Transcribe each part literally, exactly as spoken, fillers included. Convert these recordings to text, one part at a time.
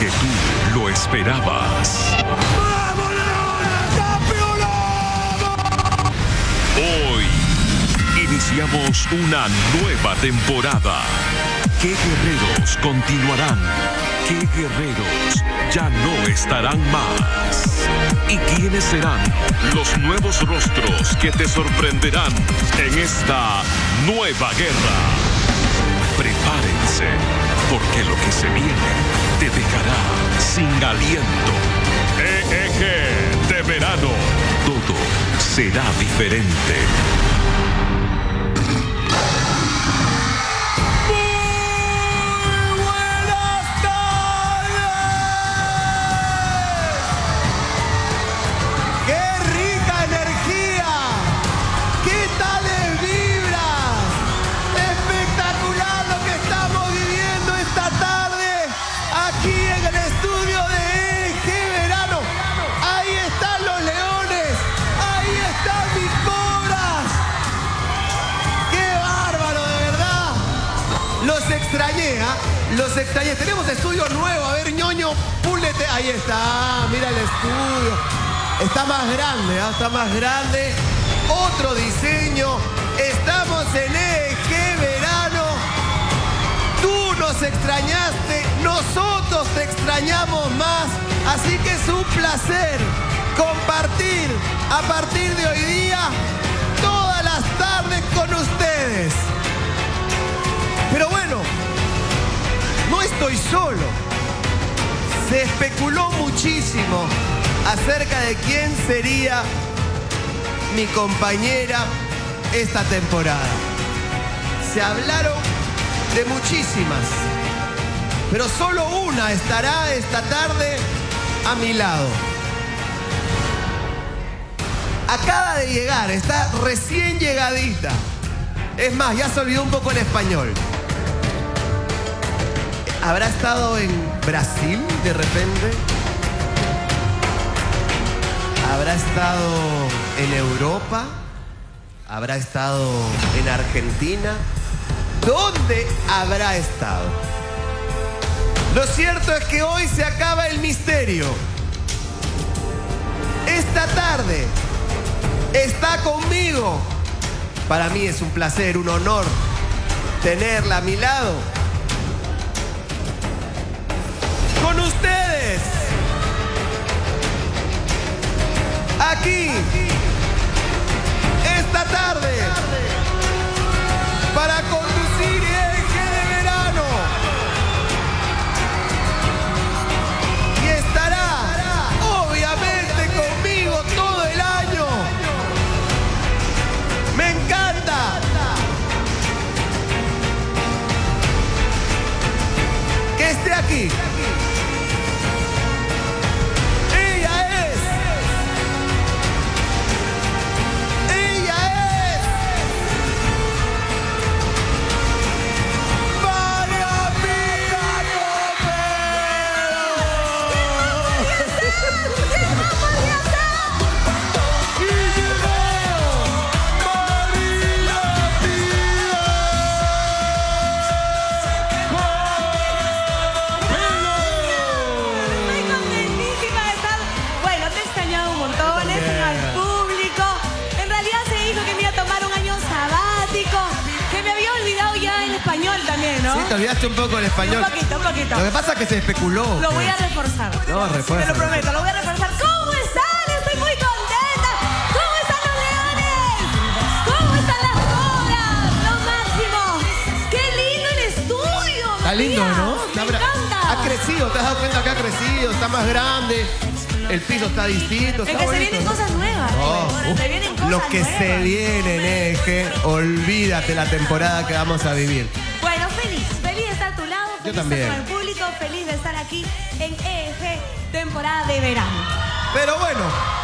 porque tú lo esperabas. ¡Vamos, Leones! ¡Campeonato! Hoy iniciamos una nueva temporada. ¿Qué guerreros continuarán? ¿Qué guerreros ya no estarán más? ¿Y quiénes serán los nuevos rostros que te sorprenderán en esta nueva guerra? Prepárense, porque lo que se viene te dejará sin aliento. E E G de verano, todo será diferente. Extrañé, ¿ah? ¿eh? Los extrañé. Tenemos estudio nuevo. A ver, ñoño, púlete. Ahí está. Mira el estudio. Está más grande, ¿ah? ¿eh? Está más grande. Otro diseño. Estamos en E E G Verano. Tú nos extrañaste. Nosotros te extrañamos más. Así que es un placer compartir a partir de hoy día todas las tardes con ustedes. Pero bueno, no estoy solo. Se especuló muchísimo acerca de quién sería mi compañera esta temporada. Se hablaron de muchísimas, pero solo una estará esta tarde a mi lado. Acaba de llegar, está recién llegadita. Es más, ya se olvidó un poco el español. ¿Habrá estado en Brasil de repente? ¿Habrá estado en Europa? ¿Habrá estado en Argentina? ¿Dónde habrá estado? Lo cierto es que hoy se acaba el misterio. Esta tarde está conmigo. Para mí es un placer, un honor tenerla a mi lado. Con ustedes, aquí, esta tarde, para conducir E E G de verano. Y estará, obviamente, conmigo todo el año. Me encanta que esté aquí. ¿No? Sí, te olvidaste un poco el español. Un poquito, un poquito. Lo que pasa es que se especuló. Lo voy a reforzar. No, refuerza. Te lo prometo, lo voy a reforzar. ¿Cómo están? Estoy muy contenta. ¿Cómo están los leones? ¿Cómo están las cobras? Lo máximo. ¡Qué lindo el estudio! Está lindo, ¿no? Me Está encanta. Ha crecido, ¿te has dado cuenta que ha crecido? Está más grande. El piso está distinto. Es está que bonito, se vienen ¿no? cosas nuevas. Oh, uh, se vienen cosas lo que nuevas. se viene en E E G, olvídate la temporada que vamos a vivir. Bueno, feliz, feliz de estar a tu lado, feliz Yo de también. estar con el público, feliz de estar aquí en E E G temporada de verano. Pero bueno,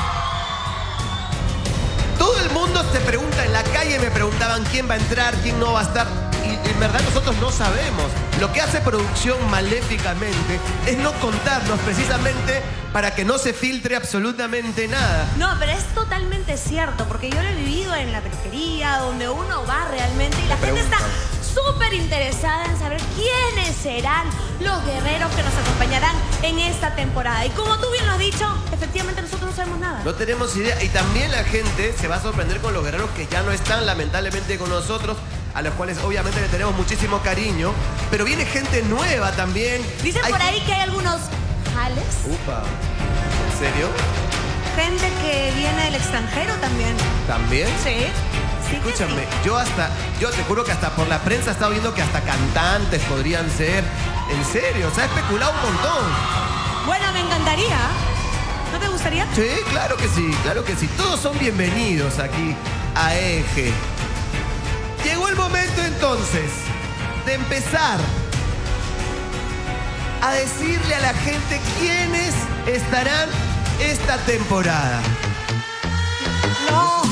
todo el mundo se pregunta en la calle, me preguntaban quién va a entrar, quién no va a estar. Y en verdad nosotros no sabemos. Lo que hace producción maléficamente es no contarnos precisamente para que no se filtre absolutamente nada. No, pero es totalmente cierto, porque yo lo he vivido en la peluquería, donde uno va realmente y la gente está súper interesada en saber quiénes serán los guerreros que nos acompañarán en esta temporada. Y como tú bien lo has dicho, efectivamente nosotros no sabemos nada. No tenemos idea. Y también la gente se va a sorprender con los guerreros que ya no están lamentablemente con nosotros, a los cuales obviamente le tenemos muchísimo cariño. Pero viene gente nueva también. Dicen Hay por que- ahí que hay algunos jales. Upa. ¿En serio? Gente que viene del extranjero también. ¿También? Sí. Sí que Escúchame, sí. yo hasta, yo te juro que hasta por la prensa he estado viendo que hasta cantantes podrían ser. En serio, se ha especulado un montón. Bueno, me encantaría. ¿No te gustaría? Sí, claro que sí, claro que sí. Todos son bienvenidos aquí a Eje. Llegó el momento entonces de empezar a decirle a la gente quiénes estarán esta temporada. No.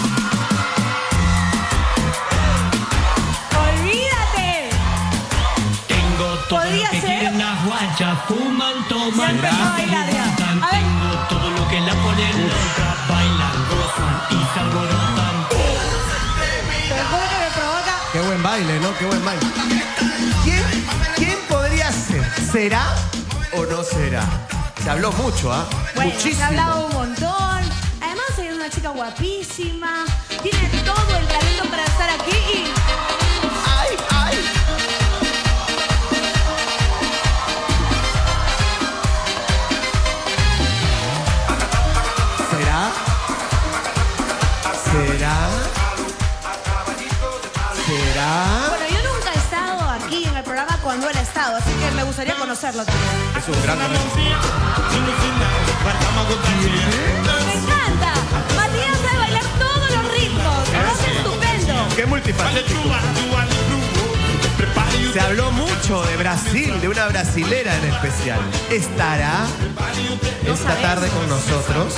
Olvídate. Tengo todo Podría lo que ser. quieren las guachas, fuman, Ya toman, empezó a danzan y bailar ya. cantan. A ver. Tengo todo lo que la ponen loca, bailan, gozan y se alborotan. Te juro que me provoca. Qué buen baile, ¿no? Qué buen baile. ¿Quién, quién podría ser? ¿Será o no será? Se habló mucho, ¿ah? Bueno, Muchísimo. se ha hablado un montón. Además, es una chica guapísima. Tiene todo el talento para estar aquí y... ¡Ay, ay! ¿Será? ¿Será? ¿Será? Bueno, yo nunca he estado aquí en el programa cuando él ha estado, así que me gustaría conocerlo también. Es un gran Me encanta. Matías sabe bailar todos los ritmos. Lo hace estupendo. ¡Qué multifacético! Se habló mucho de Brasil, de una brasilera en especial. ¿Estará esta tarde con nosotros?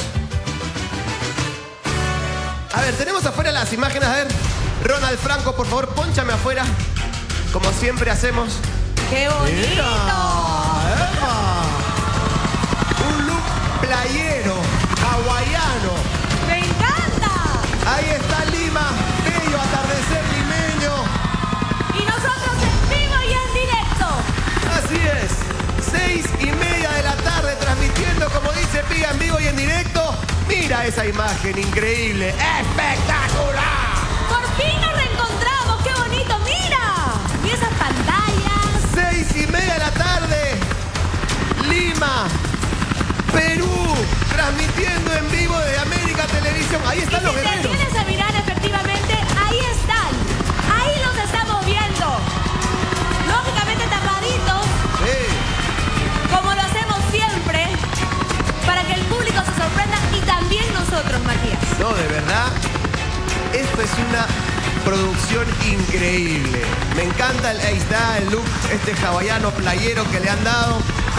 A ver, tenemos afuera las imágenes. A ver, Ronald Franco, por favor, pónchame afuera. Como siempre hacemos. ¡Qué bonito! ¡Epa! Un look playero, hawaiano. ¡Me encanta! Ahí está Lima, bello atardecer limeño. Y nosotros en vivo y en directo. Así es, seis y media de la tarde transmitiendo, como dice Piga, en vivo y en directo. Mira esa imagen increíble, espectacular. Por fin nos reencontramos. ¡Qué bonito! ¡Mira! Y esas pantallas. Seis y media de la tarde, Lima, Perú, transmitiendo en vivo desde América Televisión. Ahí Y están los si te guerreros. atienes a mirar, efectivamente, ahí están. Ahí los estamos viendo. Lógicamente tapaditos, Sí. como lo hacemos siempre, para que el público se sorprenda y también nosotros, Matías. No, de verdad, esto es una producción increíble. Me encanta, el, ahí está el look, este hawaiano playero que le han dado.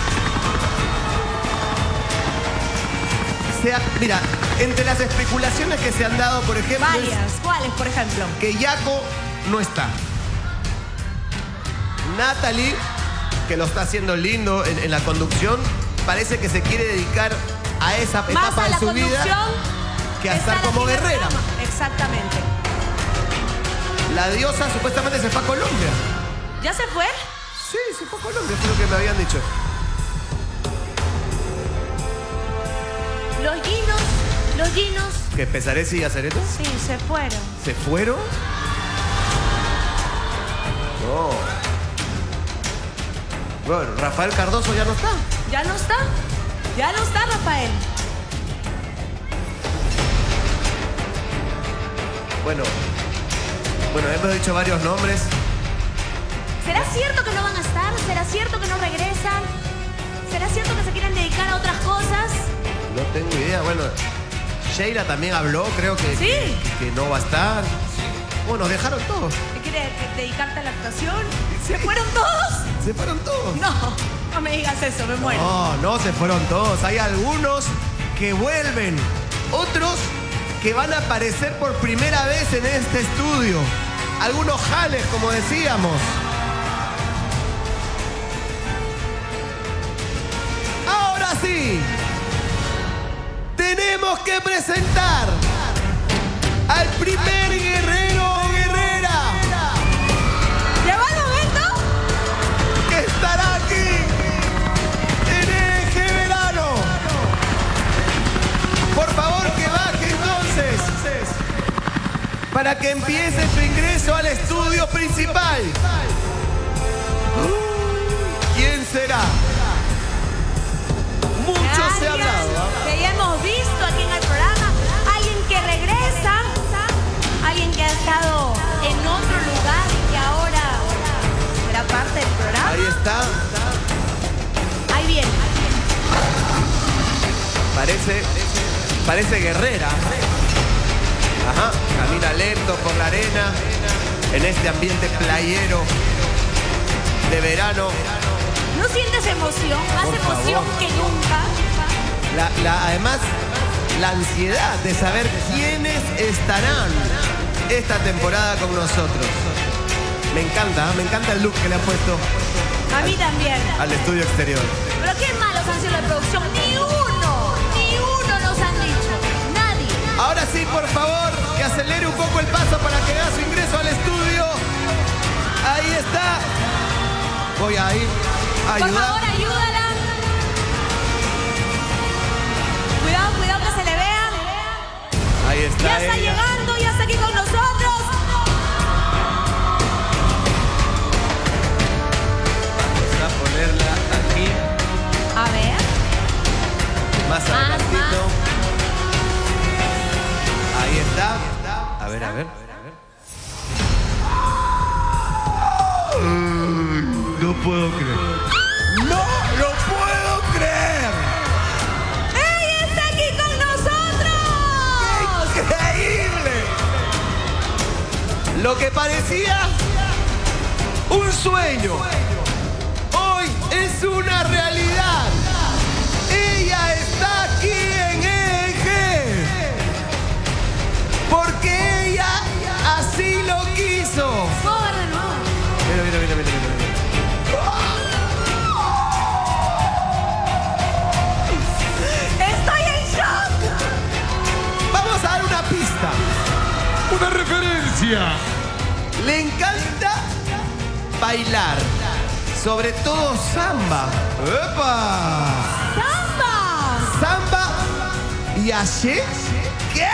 Se ha- mira, entre las especulaciones que se han dado, por ejemplo, es Varias. ¿Cuáles, por ejemplo? que Yaco no está. Natalie, que lo está haciendo lindo en, en la conducción, parece que se quiere dedicar a esa Más etapa a de la su vida conducción que a está estar la como primera guerrera. dama. Exactamente. La diosa supuestamente se fue a Colombia. ¿Ya se fue? Sí, se fue a Colombia, es lo que me habían dicho. Los Ginos, los Ginos, ¿Que Pesares y Acereto sí, se fueron. se fueron? No. Bueno, Rafael Cardoso ya no está. ¿Ya no está? Ya no está, Rafael. Bueno, bueno, hemos dicho varios nombres. ¿Será cierto que no van a estar? ¿Será cierto que no regresan? ¿Será cierto que se quieren dedicar a otras cosas? No tengo idea. Bueno, Sheila también habló, creo que, Sí. que, que no va a estar. Bueno, nos dejaron todos. ¿Qué quiere dedicarte a la actuación? Sí. ¿Se fueron todos? Se fueron todos. No, no me digas eso, me muero. No, no se fueron todos. Hay algunos que vuelven. Otros que van a aparecer por primera vez en este estudio. Algunos jales, como decíamos. Ahora sí, tenemos que presentar al primer guerrero o guerrera. ¡Llevado para que empiece su ingreso al estudio principal. ¿Quién será? Mucho se ha hablado. ¿eh? Que ya hemos visto aquí en el programa. Alguien que regresa. Alguien que ha estado en otro lugar y que ahora será parte del programa. Ahí está. Ahí viene. Parece, parece guerrera. Ajá, camina lento por la arena, en este ambiente playero de verano. ¿No sientes emoción? Más Por emoción favor. que nunca. La, la, además, la ansiedad de saber quiénes estarán esta temporada con nosotros. Me encanta, ¿eh? Me encanta el look que le han puesto A mí también. al estudio exterior. Pero qué malos han sido la producción. Ni uno, ni uno nos han dicho. Nadie. Ahora sí, por favor, que acelere un poco el paso para que haga su ingreso al estudio. Ahí está. Voy a ir a Por ayudar. favor, ayúdala. Cuidado, cuidado que se le vea. Ahí está. Ya está ella. llegando, ya está aquí con nosotros. Vamos a ponerla aquí. A ver. Más adelantito. Ahí está. A ver, a ver. No puedo creer. ¡No lo puedo creer! ¡Ella está aquí con nosotros! ¡Increíble! Lo que parecía un sueño, hoy es una realidad. Ella está aquí en E E G porque ella así lo quiso. Por de nuevo. Mira, mira, mira, mira, mira. ¡Estoy en shock! Vamos a dar una pista. Una referencia. Le encanta bailar, sobre todo samba. ¡Epa! ¡Samba! Samba y ayer. ¿Qué?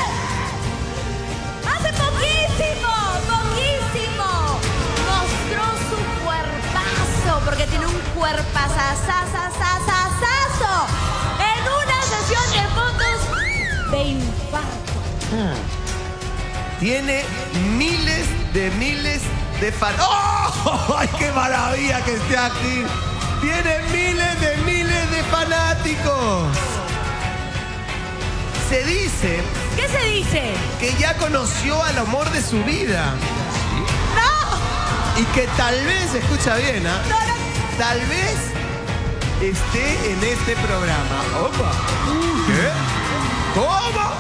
Hace poquísimo, poquísimo. Mostró su cuerpazo, porque tiene un cuerpazazazazazazo en una sesión de fotos de infarto. Tiene miles de miles de fan. ¡Oh! ¡Ay, qué maravilla que esté aquí! Tiene miles de miles de fanáticos. Se dice ¿Qué se dice? que ya conoció al amor de su vida. ¡No! Y que tal vez, escucha bien, ¿ah? ¡No, no! Tal vez esté en este programa. ¡Opa! ¿Qué? ¿Cómo?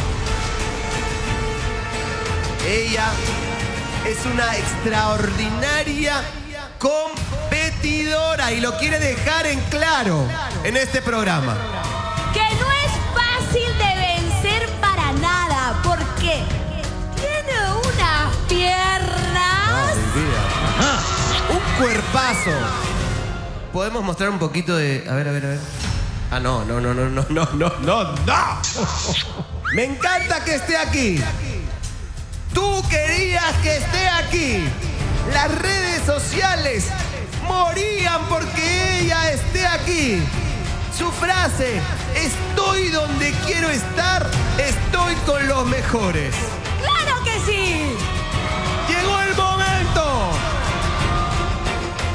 Ella es una extraordinaria competidora y lo quiere dejar en claro en este programa. Que no es fácil de vencer para nada, porque tiene unas piernas. Un cuerpazo. ¿Podemos mostrar un poquito de...? A ver, a ver, a ver. Ah, no, no, no, no, no, no, no, no, no. Me encanta que esté aquí. Tú querías que esté aquí. Las redes sociales morían porque ella esté aquí. Su frase, estoy donde quiero estar, estoy con los mejores. ¡Claro que sí! Llegó el momento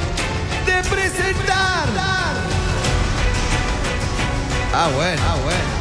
de presentar. Ah, bueno, ah, bueno.